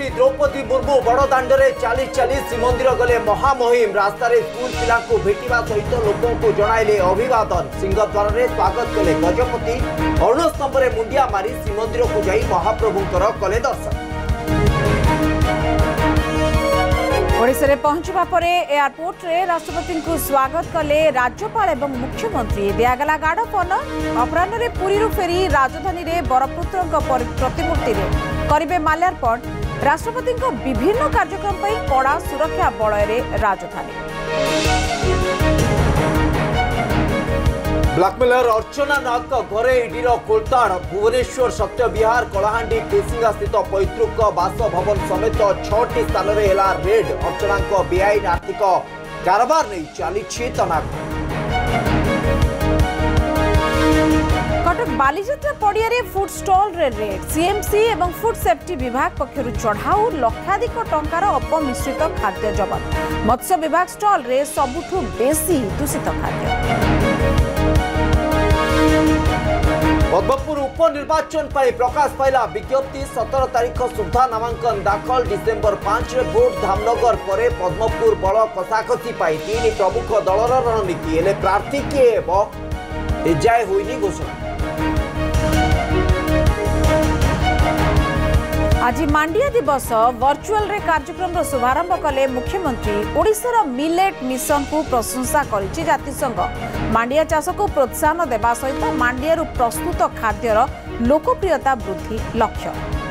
राष्ट्रपति द्रौपदी मुर्मू बड़दाण्डे चली चली श्रीमंदिर गले महामहिम रास्तार स्कूल पिला भेटा सहित लोकों को जणाइले अभिवादन सिंहद्वार में स्वागत कले गजपति 19 नंबर मुंडिया मारी श्रीमंदिर को जाई महाप्रभुंकर कले दर्शन। ओडिशा रे पहुंचवा परे एयरपोर्ट रे राष्ट्रपति को स्वागत कले राज्यपाल एवं मुख्यमंत्री दियागला गार्ड ऑफ ऑनर। अपराह्न रे पुरी फेरी राजधानी रे बरपुत्र प्रतिमूर्ति रे करिबे माल्यार्पण। राष्ट्रपति विभिन्न कार्यक्रम पर कड़ा सुरक्षा बल रे राजधानी। ब्लैकमेलर अर्चना नाग घरे ईडीर कोलताड़ भुवनेश्वर सत्य विहार कलाहांडी केसिंगा स्थित पैतृक बासभवन समेत 6टी स्थान में है रेड। अर्चना बेआईन आर्थिक कारोबार नहीं चली तनाव। कटक बालीजात्रा पड़िया रे फूड स्टॉल रे रेड सीएमसी एवं फूड सेफ्टी विभाग पक्षरु चढ़ाऊ लक्षाधिक टंकार अपमिश्रित खाद्य जबत। मत्स्य विभाग स्टॉल रे सबुठु बेसी दूषित खाद्य। पद्मपुर उपनिर्वाचन पर प्रकाश पाइला विज्ञप्ति 17 तारीख सुधा नामांकन दाखल। डिसेम्बर 5 रे भोट धामनगर पर पद्मपुर बल कषाकषि पाई 3 प्रमुख दलर रणनीति हेले प्रार्थी किए एजाए होइनी घोषणा। आज मांडिया दिवस वर्चुअल रे कार्यक्रम रो शुभारंभ कले मुख्यमंत्री। ओडिशार मिलेट मिशन को प्रशंसा करिछि जातिसंघ। मांडिया चाष को प्रोत्साहन देवा सहित मांडिया प्रस्तुत खाद्यर लोकप्रियता वृद्धि लक्ष्य।